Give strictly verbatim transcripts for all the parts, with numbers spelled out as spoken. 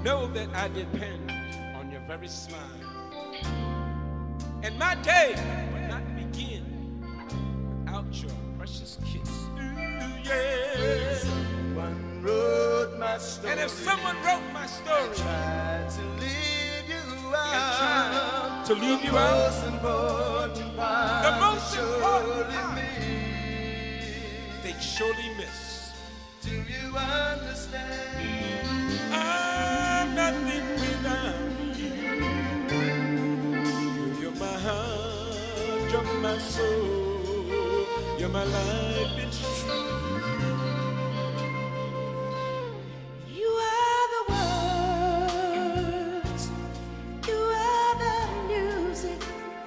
Know that I depend on your very smile. And my day would not begin without your precious kiss. Ooh, yeah. Someone wrote my story. And if someone wrote my story, tried to leave you and out, tried to leave you the out, most important part, the most important surely part, me. they'd surely miss. Do you understand? I'm nothing without you. You're my heart, you're my soul, you're my life, it's true. You are the words, you are the music,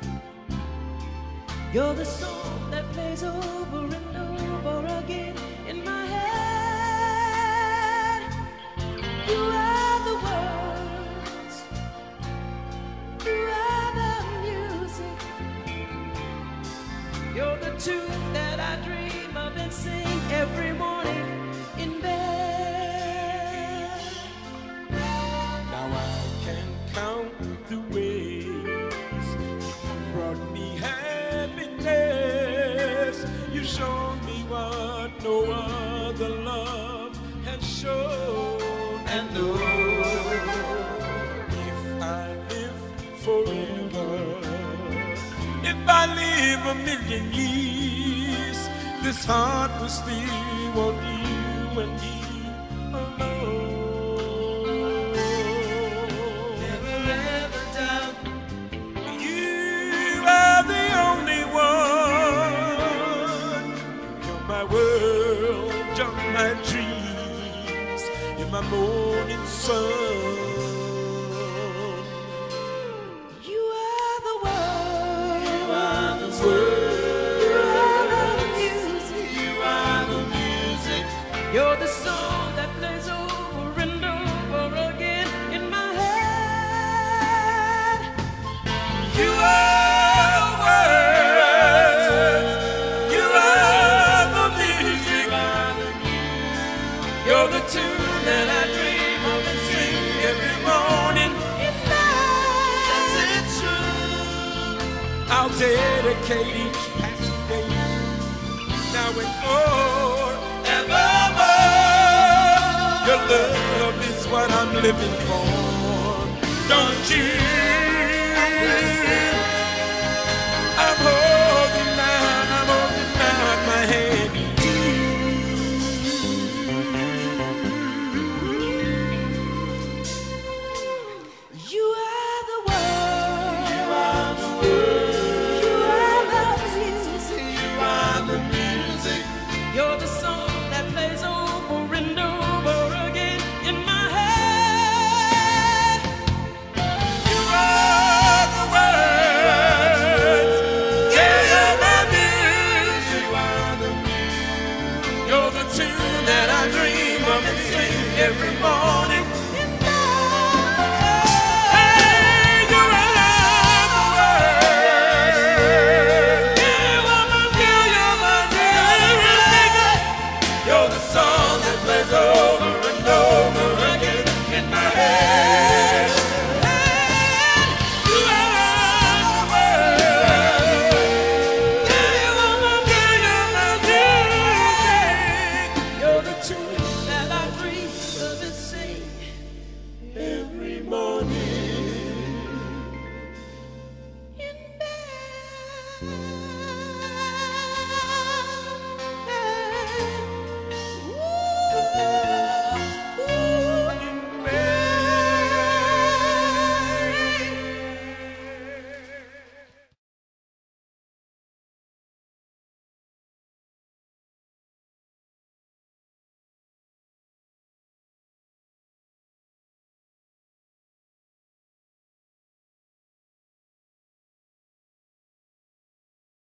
you're the song that plays over and over again in my head. You are the words, you are the music, you're the tune that I dream of and sing every morning in bed. Now I can count the ways you brought me happiness. You showed me what no other love has shown. And oh, if I live forever, if I live a million years, this heart will still want you and me alone. Never ever doubt. You are the only one. You're my world, you're my dreams, you're my morning sun. You are the world, You are the you are the music, You are the music. you're the song that plays over and over again in my head. You are the words, you are the music, you're the tune that I dream of and sing every morning. Yes, it's true. I'll dedicate each passing day now and forevermore. Your love is what I'm living for, don't you? I'm holding out, I'm holding out my hand to You are the world, You are the world. you are the music, You are the music. you're the song that plays over and over again in my head. You are the words, yeah, you're the music, You are the music. you're the tune that I dream of and sing every morning.